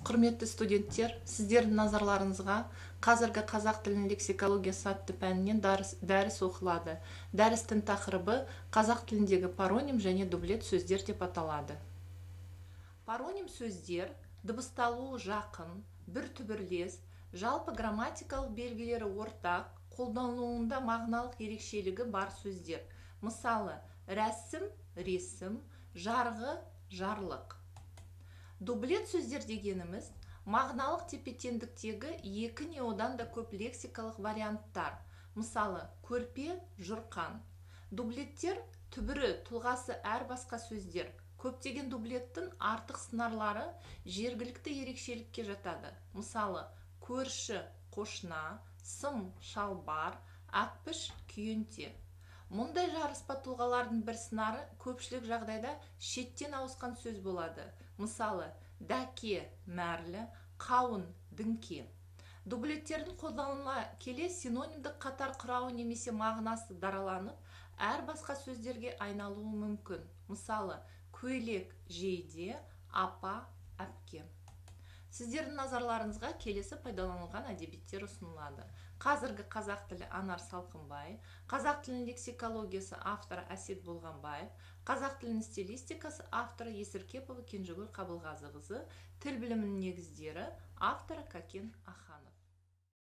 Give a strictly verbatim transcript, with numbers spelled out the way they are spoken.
Құрметті студенттер, сіздердің назарларыңызға қазіргі қазақ тілінің лексикологиясы атты пәнінен дәріс, дәріс оқылады. Дәрістің тақырыбы қазақ тіліндегі пароним және дублет сөздер деп аталады. Пароним сөздер дыбысталуы жақын, бір түбірлес, жалпы грамматикалық белгілері ортақ, қолданылуында мағыналық ерекшелігі бар сөздер. Мысалы, рәсім, ресім, жарғы, жарлық. Дублет сөздер дегеніміз мағыналық тепе-теңдіктегі екі не одан да көп лексикалық варианттар. Мысалы, көрпе, жұрқан. Дублеттер түбірі, тұлғасы әр басқа сөздер. Көптеген дублеттің артық сыңарлары жергілікті ерекшелікке жатады. Мысалы, көрші, қошна, сым, шалбар, ақпіш, күйенте. Мұндай жарыспа тұлғалардың бір сыңары көпшілік жағдайда шеттен ауысқан сөз болады. Мысалы, дәке, мәрлі, қауын, діңке. Дублеттердің қолданылуына келе синонимдік қатар құрауы немесе мағынасы дараланып, әр басқа сөздерге айналуы мүмкін. Мысалы, көйлек, жейде, апа, әпке. Сіздердің назарларыңызға келесі пайдаланылған әдебиеттер ұсынылады. Қазіргі қазақ тілі Анар Салқынбай, қазақ тілінің лексикологиясы авторы Әсет Болғанбаев, қазақ тілінің стилистикасы авторы Есіркепова Кенжегүл Қабылғазықызы, тіл білімінің негіздері авторы Кәкен Аханов.